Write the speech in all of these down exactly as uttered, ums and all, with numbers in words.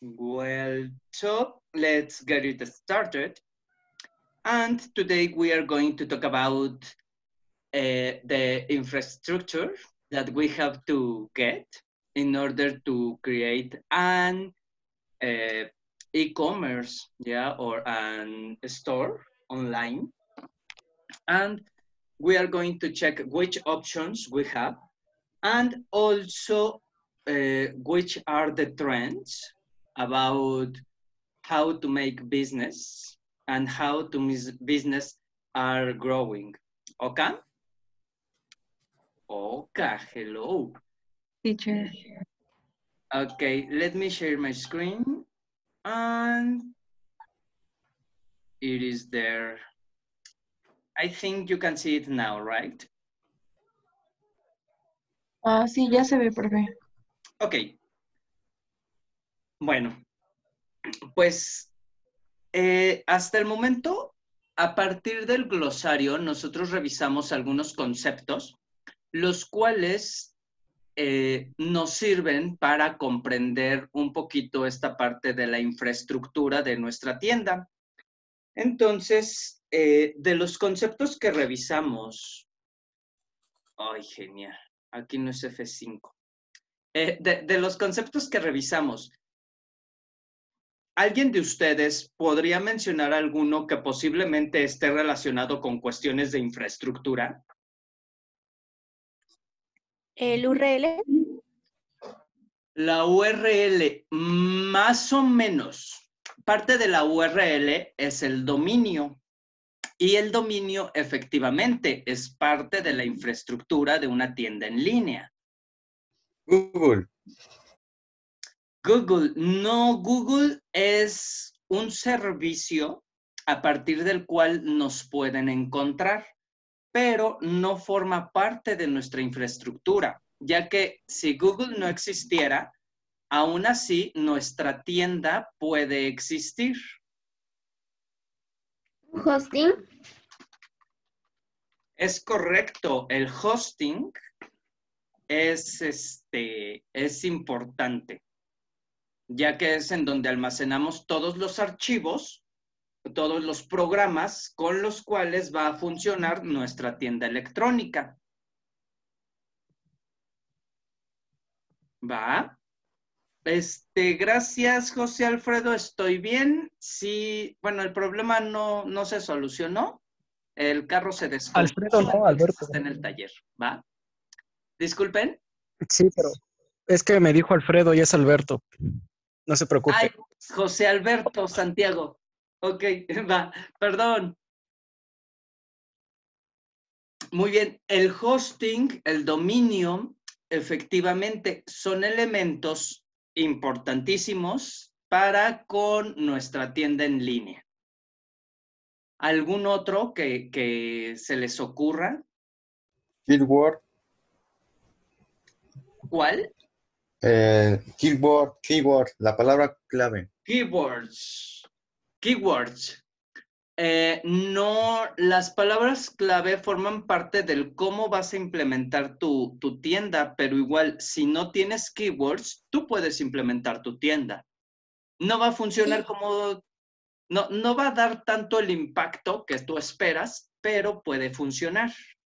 Well, so let's get it started. And today we are going to talk about uh, the infrastructure that we have to get in order to create an uh, e-commerce, yeah, or an store online. And we are going to check which options we have and also uh, which are the trends about how to make business and how to mis- business are growing. Okay? Okay, hello. Teacher. Okay, let me share my screen and it is there. I think you can see it now, right? Ah, sí, ya se ve, profe. Ok. Bueno, pues eh, hasta el momento, a partir del glosario, nosotros revisamos algunos conceptos, los cuales eh, nos sirven para comprender un poquito esta parte de la infraestructura de nuestra tienda. Entonces, eh, de los conceptos que revisamos, ay, genial, aquí no es F cinco. Eh, de, de los conceptos que revisamos, ¿alguien de ustedes podría mencionar alguno que posiblemente esté relacionado con cuestiones de infraestructura? El U R L. La U R L, más o menos. Parte de la U R L es el dominio. Y el dominio efectivamente es parte de la infraestructura de una tienda en línea. Google. Google, no, Google es un servicio a partir del cual nos pueden encontrar, pero no forma parte de nuestra infraestructura, ya que si Google no existiera, aún así nuestra tienda puede existir. Hosting. Es correcto, el hosting es, este, es importante, ya que es en donde almacenamos todos los archivos, todos los programas con los cuales va a funcionar nuestra tienda electrónica. ¿Va? Este, gracias, José Alfredo, estoy bien. Sí, bueno, el problema no, no se solucionó. El carro se descompuso, Alfredo, no, entonces Alberto. está en el taller, ¿va? Disculpen. Sí, pero es que me dijo Alfredo y es Alberto. No se preocupe. Ay, José Alberto Santiago. Ok, va, perdón. Muy bien, el hosting, el dominio, efectivamente son elementos importantísimos para con nuestra tienda en línea. ¿Algún otro que, que se les ocurra? Keyword. ¿Cuál? Eh, keyword, keyword, la palabra clave. Keywords. Keywords. Eh, no, las palabras clave forman parte del cómo vas a implementar tu, tu tienda, pero igual, si no tienes keywords, tú puedes implementar tu tienda. No va a funcionar como, no, no va a dar tanto el impacto que tú esperas, pero puede funcionar.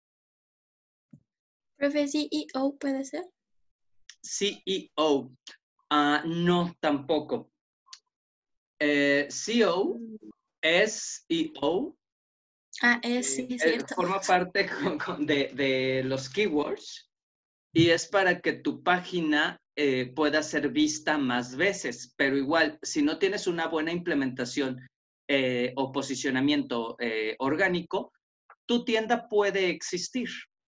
Profe, C E O puede ser. C E O, uh, no, tampoco. Eh, C E O, S E O, Ah, es, sí, eh, cierto. forma parte con, con de, de los keywords y es para que tu página eh, pueda ser vista más veces, pero igual, si no tienes una buena implementación eh, o posicionamiento eh, orgánico, tu tienda puede existir.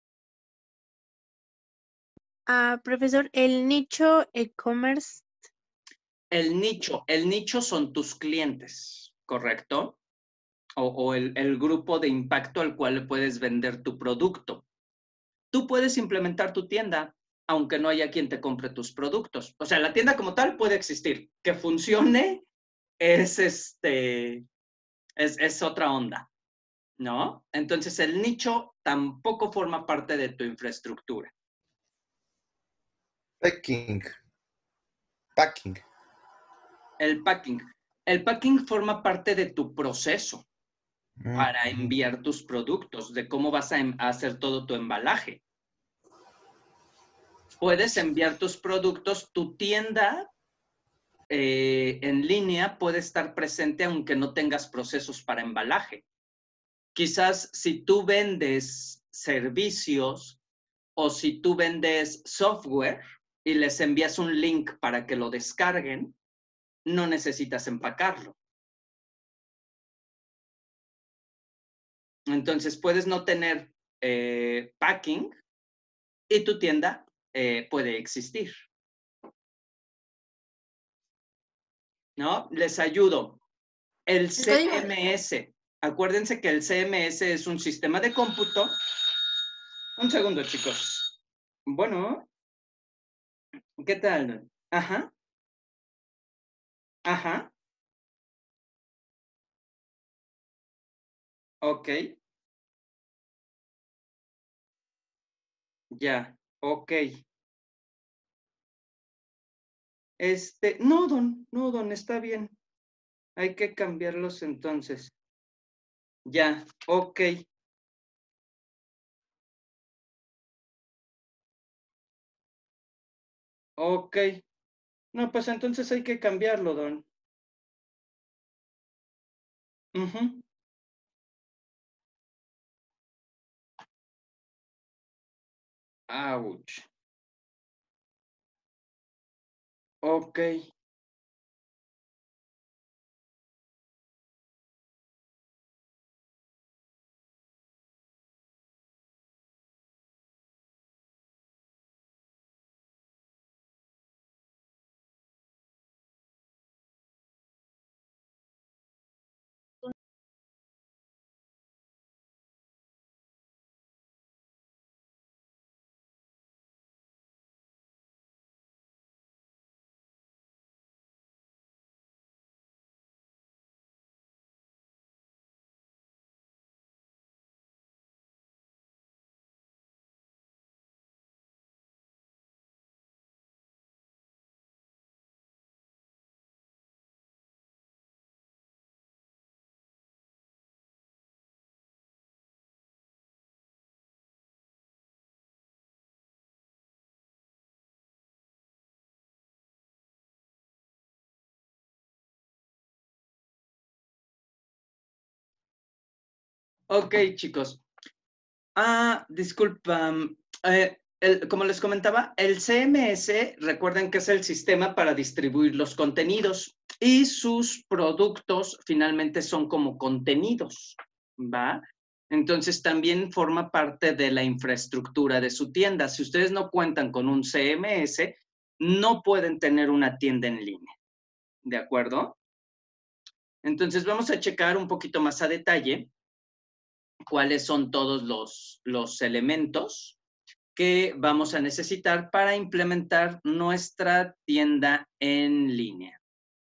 Ah, profesor, el nicho e-commerce. El nicho, el nicho son tus clientes, ¿correcto? O, o el, el grupo de impacto al cual puedes vender tu producto. Tú puedes implementar tu tienda, aunque no haya quien te compre tus productos. O sea, la tienda como tal puede existir. Que funcione es, este, es, es otra onda, ¿no? Entonces, el nicho tampoco forma parte de tu infraestructura. Packing. Packing. El packing. El packing forma parte de tu proceso para enviar tus productos, de cómo vas a, a hacer todo tu embalaje. Puedes enviar tus productos, tu tienda eh, en línea puede estar presente aunque no tengas procesos para embalaje. Quizás si tú vendes servicios o si tú vendes software y les envías un link para que lo descarguen, no necesitas empacarlo. Entonces puedes no tener eh, packing y tu tienda eh, puede existir. ¿No? Les ayudo. El C M S. Acuérdense que el C M S es un sistema de cómputo. Un segundo, chicos. Bueno. ¿Qué tal? Ajá. Ajá. Ok. Ya. Ok. Este, no, don, no, don, está bien. Hay que cambiarlos entonces. Ya, ok. Ok. No, pues entonces hay que cambiarlo, don. Uh-huh. Ouch. Ok. Ok, chicos. Ah, disculpa. Eh, el, como les comentaba, el C M S, recuerden que es el sistema para distribuir los contenidos y sus productos finalmente son como contenidos, ¿va? Entonces también forma parte de la infraestructura de su tienda. Si ustedes no cuentan con un C M S, no pueden tener una tienda en línea, ¿de acuerdo? Entonces vamos a checar un poquito más a detalle cuáles son todos los, los elementos que vamos a necesitar para implementar nuestra tienda en línea.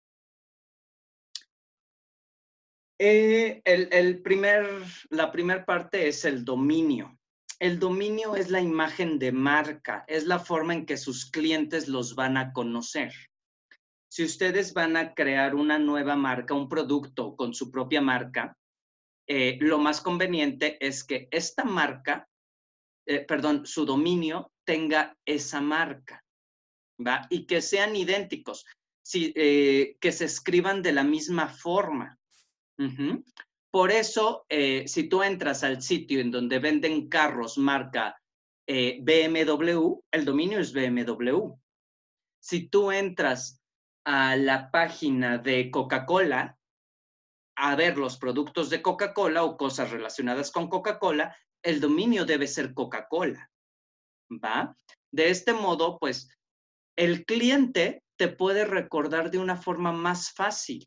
Eh, el, el primer, la primera parte es el dominio. El dominio es la imagen de marca, es la forma en que sus clientes los van a conocer. Si ustedes van a crear una nueva marca, un producto con su propia marca, eh, lo más conveniente es que esta marca, eh, perdón, su dominio tenga esa marca, ¿va? Y que sean idénticos, si, eh, que se escriban de la misma forma. Uh-huh. Por eso, eh, si tú entras al sitio en donde venden carros marca eh, B M W, el dominio es B M W. Si tú entras a la página de Coca-Cola a ver los productos de Coca-Cola o cosas relacionadas con Coca-Cola, el dominio debe ser Coca-Cola, ¿va? De este modo, pues, el cliente te puede recordar de una forma más fácil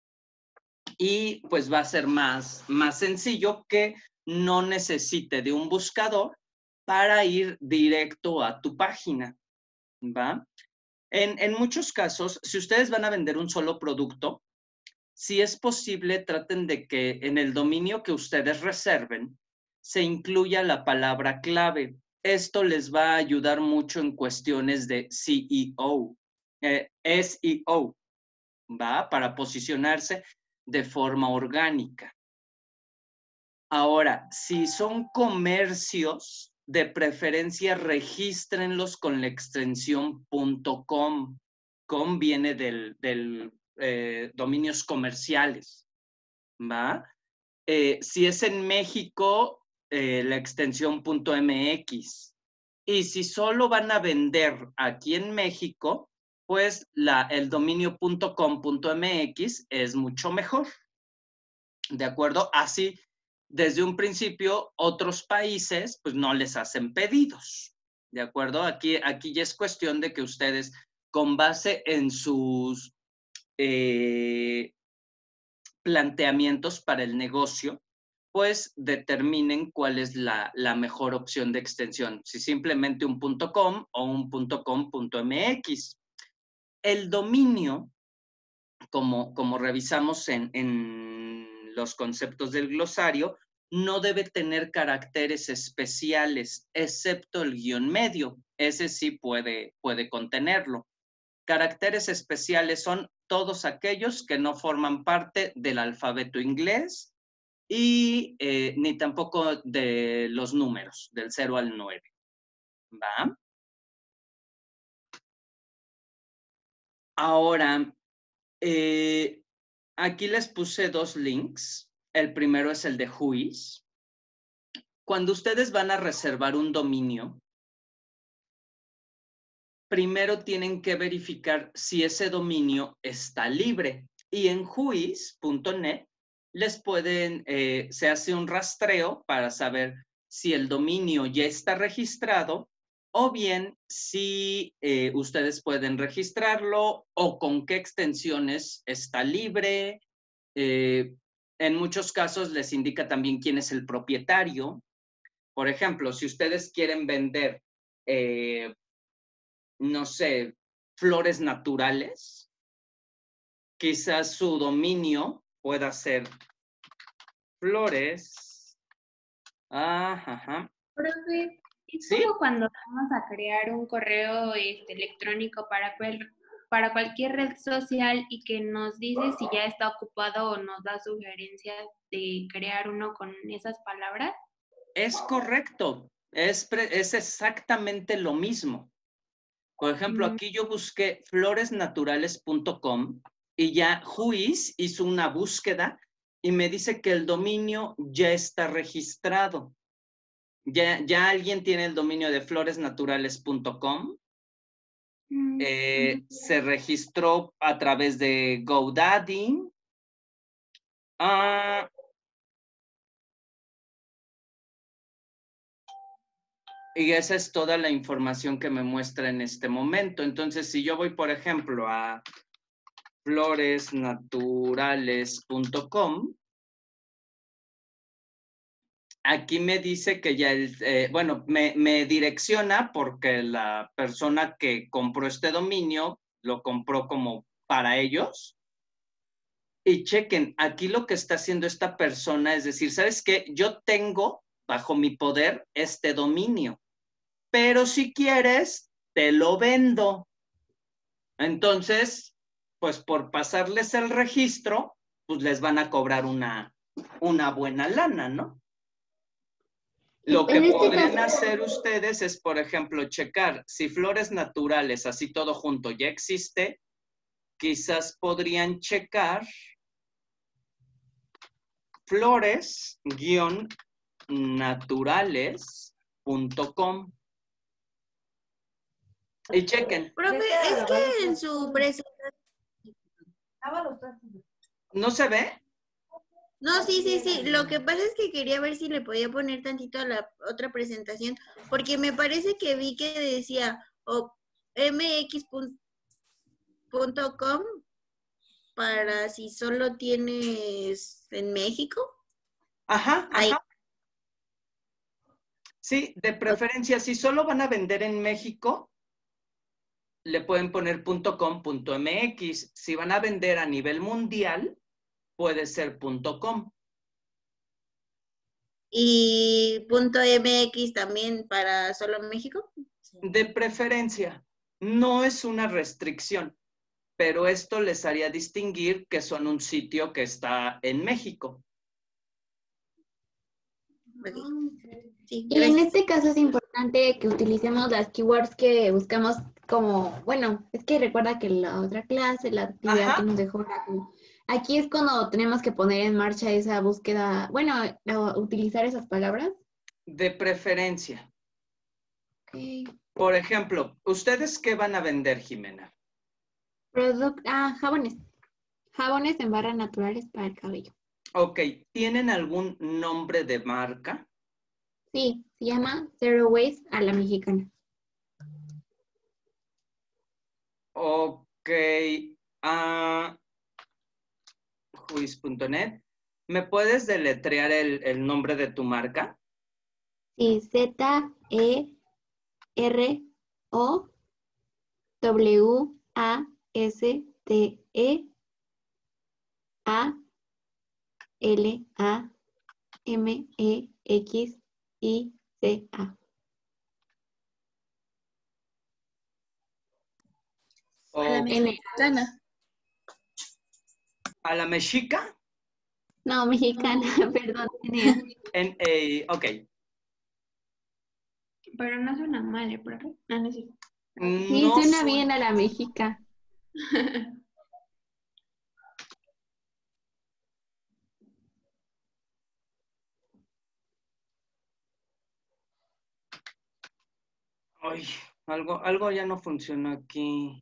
y pues va a ser más, más sencillo que no necesite de un buscador para ir directo a tu página, ¿va? En, en muchos casos, si ustedes van a vender un solo producto, si es posible, traten de que en el dominio que ustedes reserven se incluya la palabra clave. Esto les va a ayudar mucho en cuestiones de S E O, eh, S E O. ¿va? Para posicionarse de forma orgánica. Ahora, si son comercios, de preferencia regístrenlos con la extensión .com. Com viene del, del eh, dominios comerciales, ¿va? Eh, si es en México, eh, la extensión .mx. Y si solo van a vender aquí en México, pues la, el dominio .com.mx es mucho mejor. ¿De acuerdo? Así, desde un principio, otros países pues no les hacen pedidos. ¿De acuerdo? Aquí, aquí ya es cuestión de que ustedes, con base en sus eh, planteamientos para el negocio, pues determinen cuál es la, la mejor opción de extensión, si simplemente un .com o un .com.mx. El dominio, como, como revisamos en, en los conceptos del glosario, no debe tener caracteres especiales, excepto el guión medio. Ese sí puede, puede contenerlo. Caracteres especiales son todos aquellos que no forman parte del alfabeto inglés y eh, ni tampoco de los números, del cero al nueve. ¿Va? Ahora, eh, aquí les puse dos links. El primero es el de Whois. Cuando ustedes van a reservar un dominio, primero tienen que verificar si ese dominio está libre. Y en whois punto net les pueden, eh, se hace un rastreo para saber si el dominio ya está registrado o bien si eh, ustedes pueden registrarlo o con qué extensiones está libre. Eh, en muchos casos les indica también quién es el propietario. Por ejemplo, si ustedes quieren vender, eh, no sé, flores naturales, quizás su dominio pueda ser flores. Ajá. Profe, es ¿Sí? como cuando vamos a crear un correo este, electrónico para, cual, para cualquier red social y que nos dice si ya está ocupado o nos da sugerencias de crear uno con esas palabras. Es correcto. Es, pre- es exactamente lo mismo. Por ejemplo, Mm. aquí yo busqué flores naturales punto com y ya Whois hizo una búsqueda y me dice que el dominio ya está registrado. Ya, ya alguien tiene el dominio de flores naturales punto com. Mm. Eh, se registró a través de GoDaddy. Ah, y esa es toda la información que me muestra en este momento. Entonces, si yo voy, por ejemplo, a flores naturales punto com, aquí me dice que ya, el, eh, bueno, me, me direcciona porque la persona que compró este dominio lo compró como para ellos. Y chequen, aquí lo que está haciendo esta persona es decir, ¿sabes qué? Yo tengo bajo mi poder este dominio, pero si quieres, te lo vendo. Entonces, pues por pasarles el registro, pues les van a cobrar una, una buena lana, ¿no? Lo que En este podrían caso, hacer ustedes es, por ejemplo, checar si flores naturales, así todo junto, ya existe, quizás podrían checar flores-naturales punto com y chequen. Profe, es que en su presentación... ¿No se ve? No, sí, sí, sí. Lo que pasa es que quería ver si le podía poner tantito a la otra presentación, porque me parece que vi que decía o m x punto com para si solo tienes en México. Ajá, Ahí. ajá. Sí, de preferencia, si solo van a vender en México, le pueden poner .com.mx. Si van a vender a nivel mundial, puede ser .com. ¿Y punto .mx también para solo México? De preferencia, no es una restricción. pero esto les haría distinguir que son un sitio que está en México. Sí, Y en gracias. este caso es importante que utilicemos las keywords que buscamos como, bueno, es que recuerda que la otra clase, la actividad Ajá. que nos dejó, era como- aquí es cuando tenemos que poner en marcha esa búsqueda, bueno, o- utilizar esas palabras. De preferencia. Ok. Por ejemplo, ¿ustedes qué van a vender, Jimena? Product, ah, jabones. Jabones en barras naturales para el cabello. Ok, ¿tienen algún nombre de marca? Sí, se llama Zero Waste a la mexicana. Ok, ah, juiz punto net. ¿Me puedes deletrear el, el nombre de tu marca? Sí, Z E R O W A S T E A L A M E X I C A. O- A la N. mexicana. ¿A la mexica? No, mexicana, perdón. N A. En, eh, ok. Pero no suena mal, ¿eh, profe? No, no es cierto. Sí, No suena suena- bien a la mexica. Ay, algo, algo ya no funciona aquí.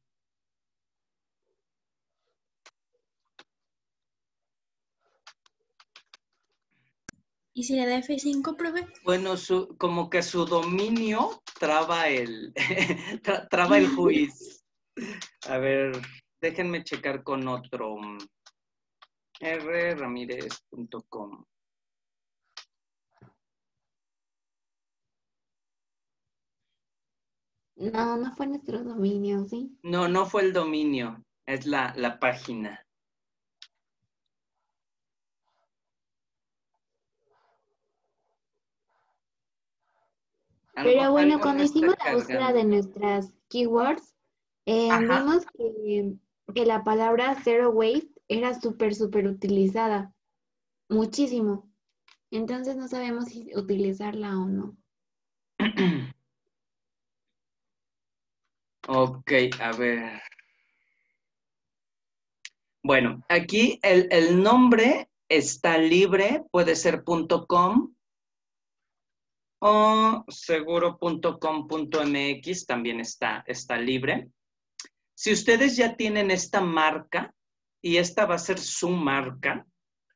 ¿Y si le da F cinco, profe? Bueno, su, como que su dominio traba el, tra- traba el juiz. A ver, déjenme checar con otro. r ramirez punto com. No, no fue nuestro dominio, ¿sí? No, no fue el dominio, es la, la página. Algo- Pero bueno, algo cuando no está hicimos la búsqueda cargando. de nuestras keywords, eh, Ajá. vimos que, que la palabra zero waste era súper, súper utilizada. Muchísimo. Entonces no sabemos si utilizarla o no. Ok, a ver. Bueno, aquí el, el nombre está libre, puede ser .com o seguro punto com punto m x, también está, está libre. Si ustedes ya tienen esta marca y esta va a ser su marca,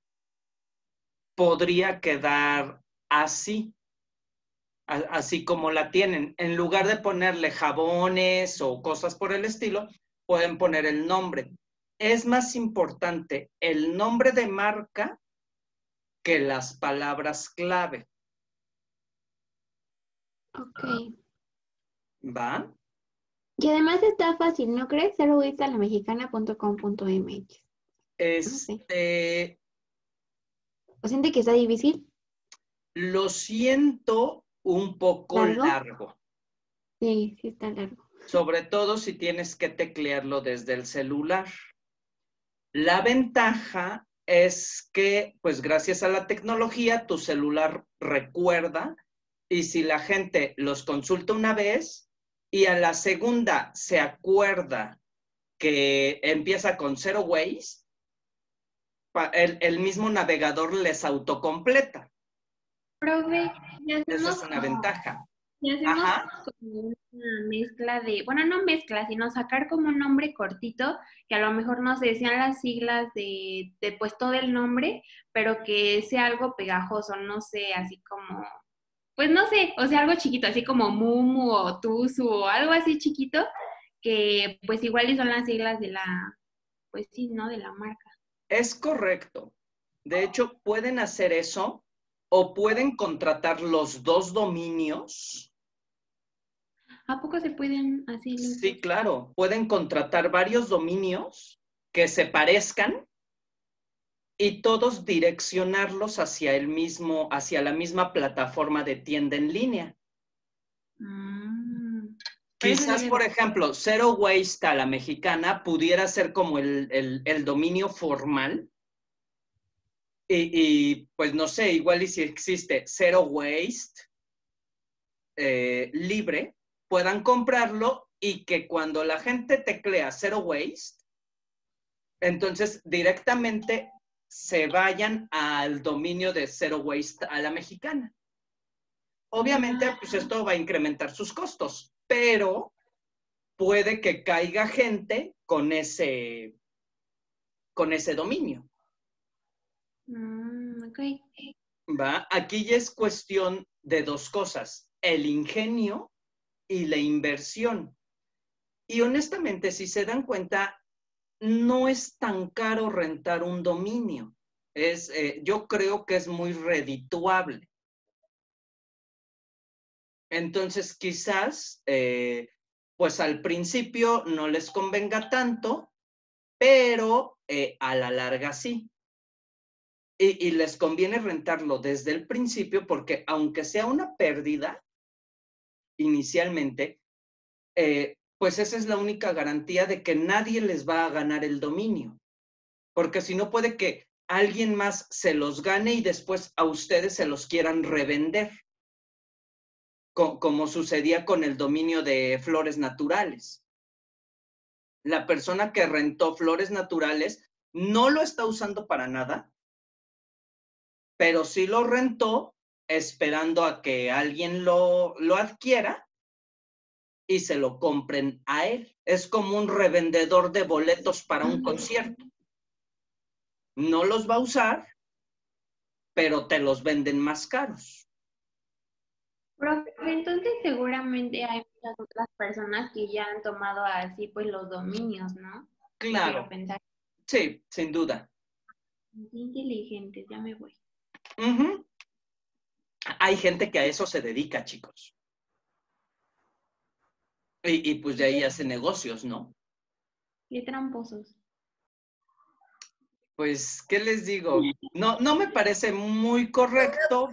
podría quedar así, a- así como la tienen. En lugar de ponerle jabones o cosas por el estilo, pueden poner el nombre. Es más importante el nombre de marca que las palabras clave. Ok. ¿Va? Y además está fácil, ¿no crees? zero waste a la mexicana punto com punto m x. Este, ¿O siente que está difícil? lo siento un poco ¿Largo? largo, Sí, sí está largo. sobre todo si tienes que teclearlo desde el celular. La ventaja es que, pues gracias a la tecnología, tu celular recuerda y si la gente los consulta una vez y a la segunda se acuerda que empieza con zero waste, pa- el, el mismo navegador les autocompleta. Profe, ya Esa hacemos es una como, ventaja. ya hacemos Ajá. como una mezcla de, bueno, no mezcla, sino sacar como un nombre cortito, que a lo mejor no sé, sean las siglas de, de pues todo el nombre, pero que sea algo pegajoso, no sé, así como, pues no sé, o sea, algo chiquito, así como Mumu o Tusu o algo así chiquito, que pues igual y son las siglas de la, pues sí, ¿no? De la marca. Es correcto. De hecho, pueden hacer eso o pueden contratar los dos dominios. ¿A poco se pueden así los Sí, dos? claro. Pueden contratar varios dominios que se parezcan y todos direccionarlos hacia el mismo, hacia la misma plataforma de tienda en línea. Mm. Quizás, por ejemplo, Zero Waste a la mexicana pudiera ser como el, el, el dominio formal. Y, y, pues no sé, igual y si existe Zero Waste eh, libre, puedan comprarlo y que cuando la gente teclea Zero Waste, entonces directamente se vayan al dominio de Zero Waste a la mexicana. Obviamente, pues esto va a incrementar sus costos, pero puede que caiga gente con ese, con ese dominio. Mm, ok. ¿Va? Aquí ya es cuestión de dos cosas, el ingenio y la inversión. Y honestamente, si se dan cuenta, no es tan caro rentar un dominio. Es, eh, yo creo que es muy redituable. Entonces, quizás, eh, pues al principio no les convenga tanto, pero eh, a la larga sí. Y, y les conviene rentarlo desde el principio porque aunque sea una pérdida inicialmente, eh, pues esa es la única garantía de que nadie les va a ganar el dominio. Porque si no puede que alguien más se los gane y después a ustedes se los quieran revender. Como sucedía con el dominio de Flores Naturales. La persona que rentó Flores Naturales no lo está usando para nada, pero sí lo rentó esperando a que alguien lo, lo adquiera y se lo compren a él. Es como un revendedor de boletos para un concierto. No los va a usar, pero te los venden más caros. Profe, entonces seguramente hay muchas otras personas que ya han tomado así pues los dominios, ¿no? Claro. Quiero pensar. Sí, sin duda. Qué inteligentes, ya me voy. Uh-huh. Hay gente que a eso se dedica, chicos. Y, y pues de ahí hace negocios, ¿no? Qué tramposos. Pues, ¿qué les digo? No, no me parece muy correcto.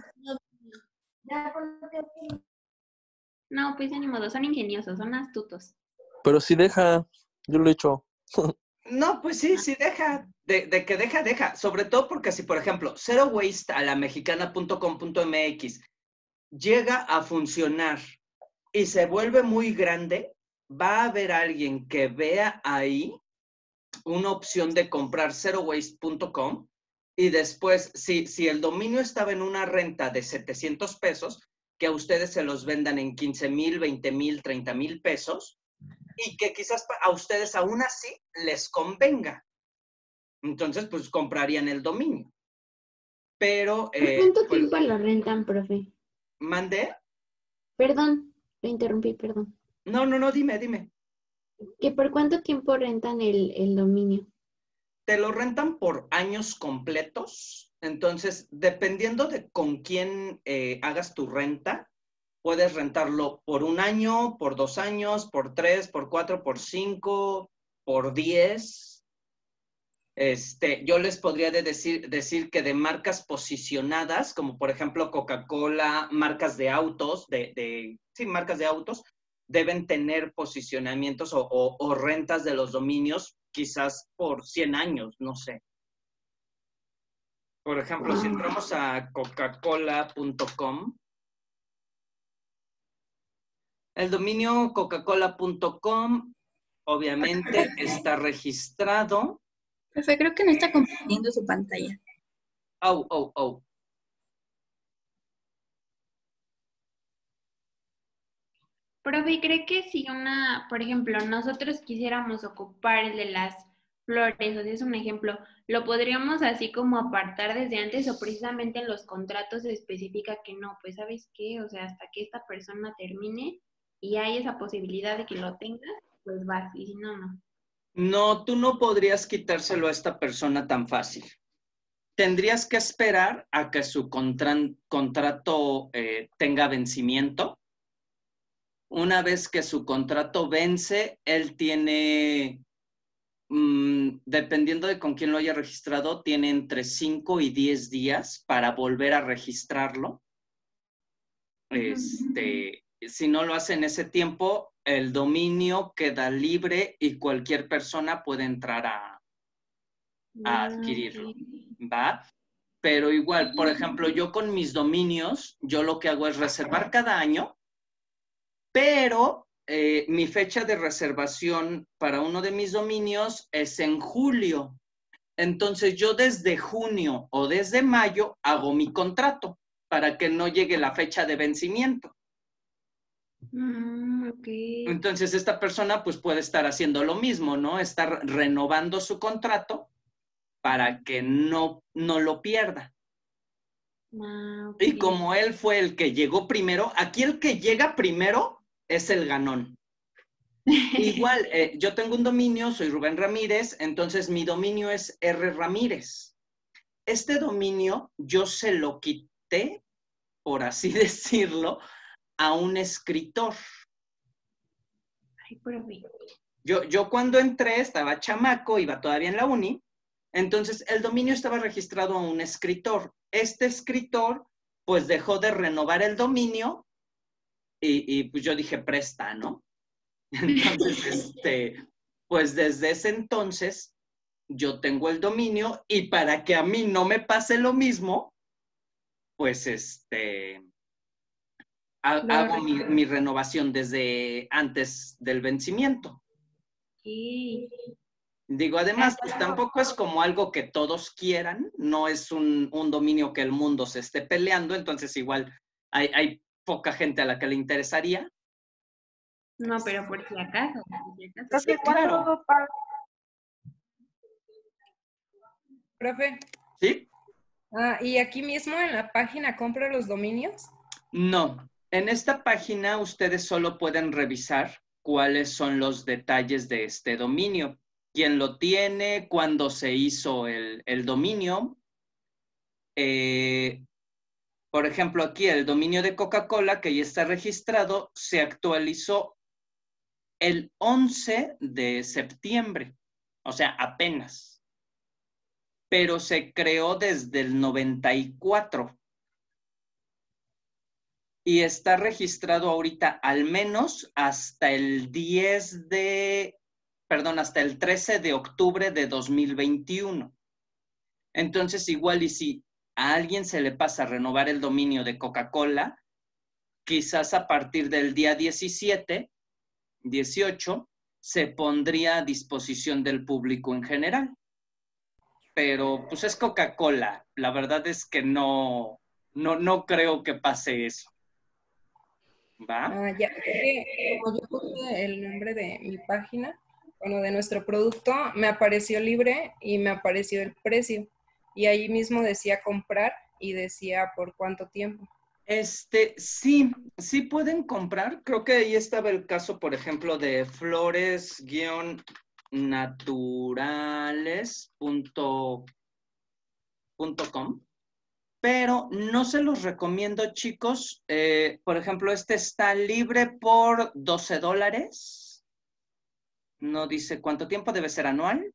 No, pues ya ni modo, son ingeniosos, son astutos. Pero sí deja, yo lo he hecho. No, pues sí, sí deja, de, de que deja, deja. Sobre todo porque si, por ejemplo, Zero Waste a la mexicana punto com punto m x llega a funcionar y se vuelve muy grande, va a haber alguien que vea ahí una opción de comprar zero waste punto com y después, si, si el dominio estaba en una renta de setecientos pesos, que a ustedes se los vendan en quince mil, veinte mil, treinta mil pesos y que quizás a ustedes aún así les convenga. Entonces, pues comprarían el dominio. Pero... ¿Por Eh, cuánto pues, tiempo lo rentan, profe? ¿mandé? Perdón, lo interrumpí, perdón. No, no, no, dime, dime. ¿Que por cuánto tiempo rentan el, el dominio? Te lo rentan por años completos. Entonces, dependiendo de con quién eh, hagas tu renta, puedes rentarlo por un año, por dos años, por tres, por cuatro, por cinco, por diez. Este, yo les podría de decir, decir que de marcas posicionadas, como por ejemplo Coca-Cola, marcas de autos, de, de, sí, marcas de autos, deben tener posicionamientos o, o, o rentas de los dominios quizás por cien años, no sé. Por ejemplo, si entramos a coca cola punto com, el dominio coca cola punto com obviamente está registrado. Profe, creo que no está compartiendo su pantalla. Oh, oh, oh. Profe, ¿cree que si una, por ejemplo, nosotros quisiéramos ocupar el de las flores, o sea, es un ejemplo, ¿lo podríamos así como apartar desde antes o precisamente en los contratos se especifica que no? Pues, ¿sabes qué? O sea, hasta que esta persona termine y hay esa posibilidad de que lo tenga, pues vas, y si no, no. No, tú no podrías quitárselo a esta persona tan fácil. Tendrías que esperar a que su contra- contrato eh, tenga vencimiento. Una vez que su contrato vence, él tiene, mmm, dependiendo de con quién lo haya registrado, tiene entre cinco y diez días para volver a registrarlo. Este, si no lo hace en ese tiempo, el dominio queda libre y cualquier persona puede entrar a, a adquirirlo, ¿va? Pero igual, por ejemplo, yo con mis dominios, yo lo que hago es reservar cada año, pero eh, mi fecha de reservación para uno de mis dominios es en julio. Entonces yo desde junio o desde mayo hago mi contrato para que no llegue la fecha de vencimiento. Mm, ok. Entonces esta persona pues puede estar haciendo lo mismo, ¿no? Estar renovando su contrato para que no, no lo pierda. Ah, ok. Y como él fue el que llegó primero, aquí el que llega primero es el ganón. Igual, eh, yo tengo un dominio, soy Rubén Ramírez, entonces mi dominio es R Ramírez. Este dominio yo se lo quité, por así decirlo, a un escritor. Ay, profe. Yo, yo cuando entré estaba chamaco, iba todavía en la uni, entonces el dominio estaba registrado a un escritor. Este escritor pues dejó de renovar el dominio y, y pues yo dije, presta, ¿no? Entonces, este, pues desde ese entonces yo tengo el dominio y para que a mí no me pase lo mismo, pues este, ha- Lo hago mi, recuerdo. mi renovación desde antes del vencimiento. Sí. Digo, además, pues tampoco es como algo que todos quieran, no es un, un dominio que el mundo se esté peleando, entonces igual hay, hay poca gente a la que le interesaría. No, pero por si acaso. Por si acaso. Sí, claro. Profe, ¿Sí? ah, ¿y aquí mismo en la página compro los dominios? No. En esta página ustedes solo pueden revisar cuáles son los detalles de este dominio. Quién lo tiene, cuándo se hizo el, el dominio. Eh, por ejemplo, aquí el dominio de Coca-Cola, que ya está registrado, se actualizó el once de septiembre, o sea, apenas. Pero se creó desde el noventa y cuatro. Y está registrado ahorita al menos hasta el diez de, perdón, hasta el trece de octubre de dos mil veintiuno. Entonces, igual y si a alguien se le pasa a renovar el dominio de Coca-Cola, quizás a partir del día diecisiete, dieciocho, se pondría a disposición del público en general. Pero pues es Coca-Cola. La verdad es que no, no, no creo que pase eso. ¿Va? Ah, ya, porque como yo puse el nombre de mi página, bueno, de nuestro producto, me apareció libre y me apareció el precio. Y ahí mismo decía comprar y decía por cuánto tiempo. Este, sí, sí pueden comprar. Creo que ahí estaba el caso, por ejemplo, de flores-naturales punto com. Pero no se los recomiendo, chicos. Eh, por ejemplo, este está libre por doce dólares. No dice cuánto tiempo, debe ser anual.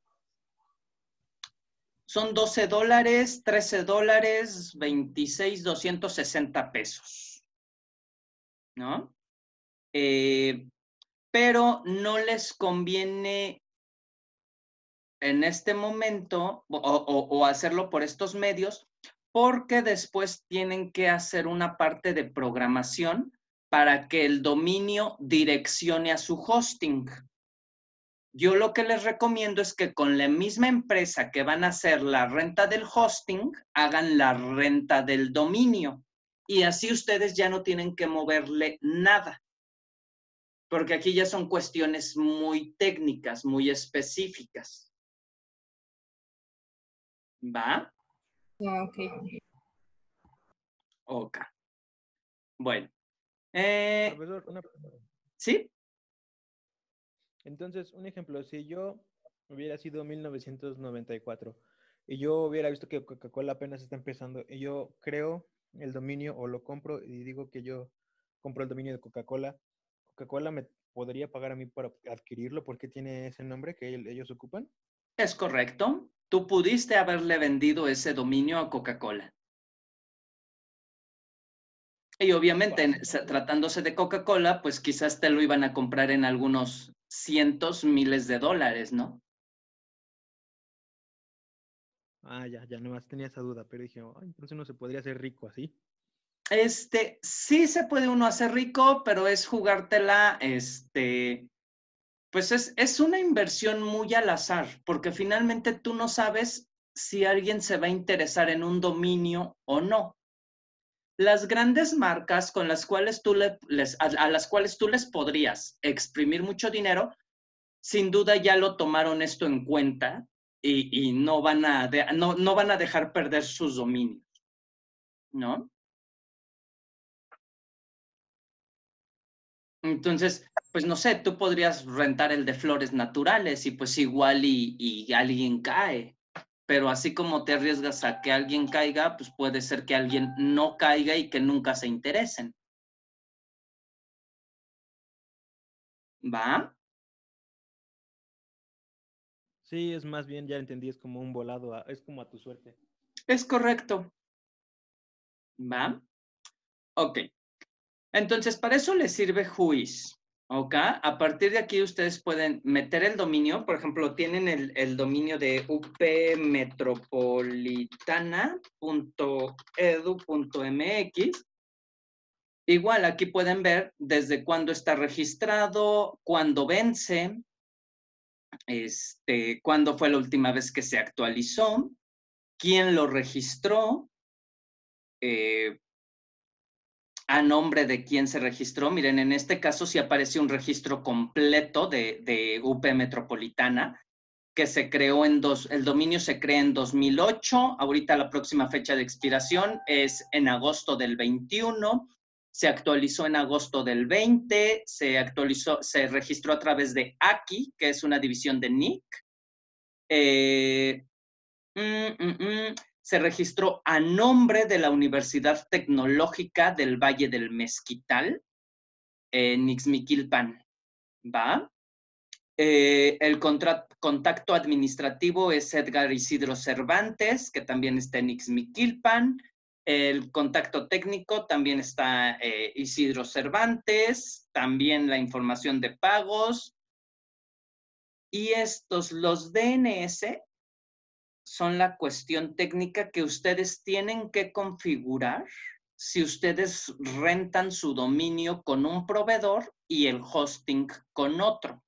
Son doce dólares, trece dólares, veintiséis, doscientos sesenta pesos. ¿No? Eh, pero no les conviene en este momento o, o, o hacerlo por estos medios, porque después tienen que hacer una parte de programación para que el dominio direccione a su hosting. Yo lo que les recomiendo es que con la misma empresa que van a hacer la renta del hosting, hagan la renta del dominio. Y así ustedes ya no tienen que moverle nada. Porque aquí ya son cuestiones muy técnicas, muy específicas. ¿Va? Ah, ok. Ok. Bueno. Eh, Profesor, una pregunta. ¿Sí? Entonces, un ejemplo, si yo hubiera sido mil novecientos noventa y cuatro y yo hubiera visto que Coca-Cola apenas está empezando y yo creo el dominio o lo compro y digo que yo compro el dominio de Coca-Cola, ¿Coca-Cola me podría pagar a mí para adquirirlo porque tiene ese nombre que ellos ocupan? Es correcto. Tú pudiste haberle vendido ese dominio a Coca-Cola. Y obviamente, en- se- tratándose de Coca-Cola, pues quizás te lo iban a comprar en algunos cientos, miles de dólares, ¿no? Ah, ya, ya nomás tenía esa duda, pero dije, "Ay, entonces uno se podría hacer rico así". Este, sí se puede uno hacer rico, pero es jugártela, este, pues es, es una inversión muy al azar, porque finalmente tú no sabes si alguien se va a interesar en un dominio o no. Las grandes marcas con las cuales tú le- les, a, a las cuales tú les podrías exprimir mucho dinero, sin duda ya lo tomaron esto en cuenta y, y no, van a de- no, no van a dejar perder sus dominios, ¿no? Entonces, pues no sé, tú podrías rentar el de flores naturales y pues igual y, y alguien cae, pero así como te arriesgas a que alguien caiga, pues puede ser que alguien no caiga y que nunca se interesen, ¿va? Sí, es más bien, ya entendí, es como un volado, a- es como a tu suerte. Es correcto, ¿va? Ok, entonces para eso les sirve Whois, ¿ok? A partir de aquí ustedes pueden meter el dominio, por ejemplo, tienen el, el dominio de u p metropolitana punto edu punto m x. Igual aquí pueden ver desde cuándo está registrado, cuándo vence, este, cuándo fue la última vez que se actualizó, quién lo registró, eh, a nombre de quién se registró. Miren, en este caso sí aparece un registro completo de, de U P Metropolitana, que se creó en dos, el dominio se crea en dos mil ocho, ahorita la próxima fecha de expiración es en agosto del veintiuno, se actualizó en agosto del veinte, se actualizó, se registró a través de A K I, que es una división de N I C. Eh, mm, mm, mm, se registró a nombre de la Universidad Tecnológica del Valle del Mezquital, en Ixmiquilpan, ¿va? Eh, el contacto administrativo es Edgar Isidro Cervantes, que también está en Ixmiquilpan. El contacto técnico también está eh, Isidro Cervantes, también la información de pagos. Y estos, los D N S, son la cuestión técnica que ustedes tienen que configurar si ustedes rentan su dominio con un proveedor y el hosting con otro.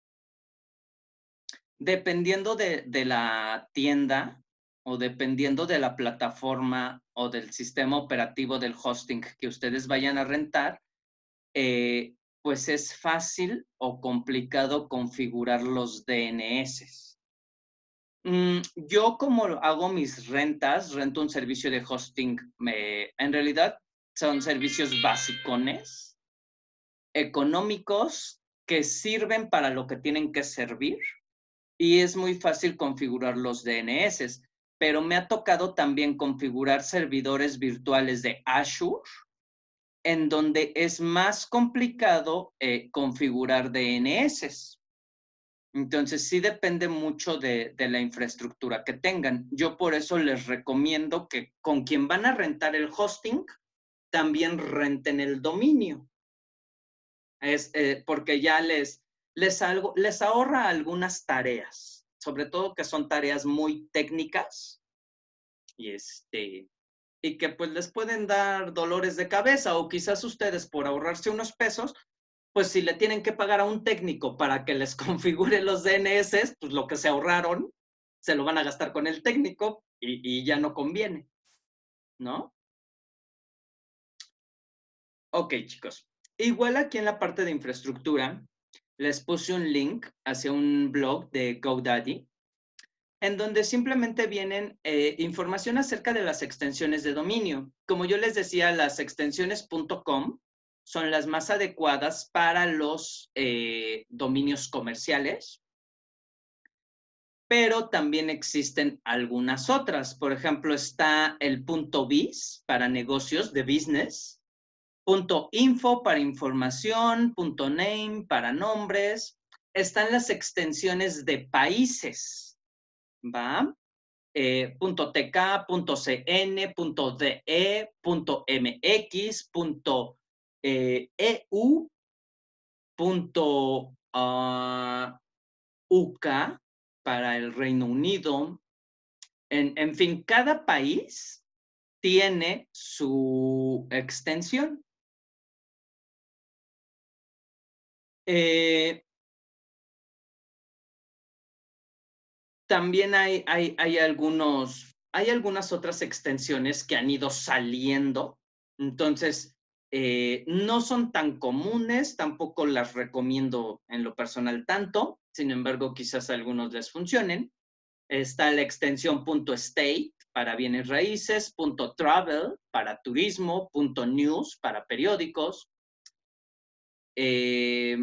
Dependiendo de, de la tienda o dependiendo de la plataforma o del sistema operativo del hosting que ustedes vayan a rentar, eh, pues es fácil o complicado configurar los D N S. Mm, yo como hago mis rentas, rento un servicio de hosting, me, en realidad son servicios basicones, económicos, que sirven para lo que tienen que servir y es muy fácil configurar los D N S, pero me ha tocado también configurar servidores virtuales de Azure, en donde es más complicado eh, configurar D N S. Entonces, sí depende mucho de, de la infraestructura que tengan. Yo por eso les recomiendo que con quien van a rentar el hosting, también renten el dominio. Es, eh, porque ya les, les, algo, les ahorra algunas tareas, sobre todo que son tareas muy técnicas y, este, y que pues les pueden dar dolores de cabeza o quizás ustedes por ahorrarse unos pesos, pues si le tienen que pagar a un técnico para que les configure los D N S, pues lo que se ahorraron se lo van a gastar con el técnico y, y ya no conviene, ¿no? Ok, chicos. Igual aquí en la parte de infraestructura, les puse un link hacia un blog de GoDaddy, en donde simplemente vienen eh, información acerca de las extensiones de dominio. Como yo les decía, las extensiones .com son las más adecuadas para los eh, dominios comerciales, pero también existen algunas otras. Por ejemplo, está el .biz para negocios de business, .info para información, .name para nombres. Están las extensiones de países, ¿va? eh, .tk, .cn, .de, .mx, .eu, uh, .uk para el Reino Unido. En, en fin, cada país tiene su extensión. Eh, también hay, hay, hay, algunos, hay algunas otras extensiones que han ido saliendo. Entonces, eh, no son tan comunes, tampoco las recomiendo en lo personal tanto. Sin embargo, quizás a algunos les funcionen. Está la extensión .state para bienes raíces, .travel para turismo, .news para periódicos. Eh,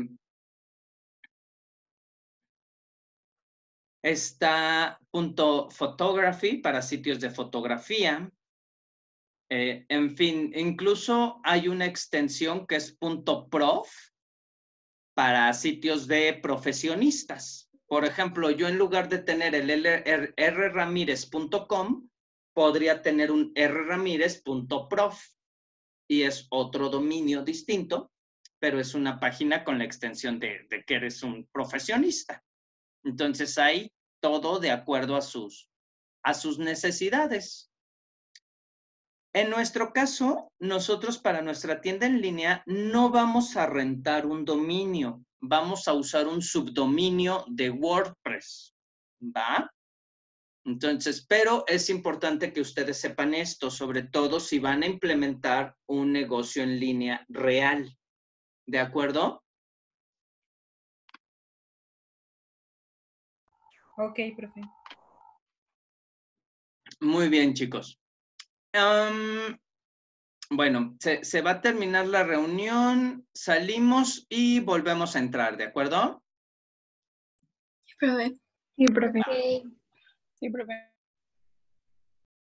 está .photography para sitios de fotografía. Eh, en fin, incluso hay una extensión que es .prof para sitios de profesionistas. Por ejemplo, yo en lugar de tener el r ramirez punto com, podría tener un r ramirez punto prof y es otro dominio distinto, pero es una página con la extensión de, de que eres un profesionista. Entonces hay todo de acuerdo a sus, a sus necesidades. En nuestro caso, nosotros para nuestra tienda en línea no vamos a rentar un dominio, vamos a usar un subdominio de WordPress, ¿va? Entonces, pero es importante que ustedes sepan esto, sobre todo si van a implementar un negocio en línea real, ¿de acuerdo? Ok, profe. Muy bien, chicos. Um, bueno, se, se va a terminar la reunión, salimos y volvemos a entrar, ¿de acuerdo? Sí, profe. Sí, profe. Ok. Sí, profe.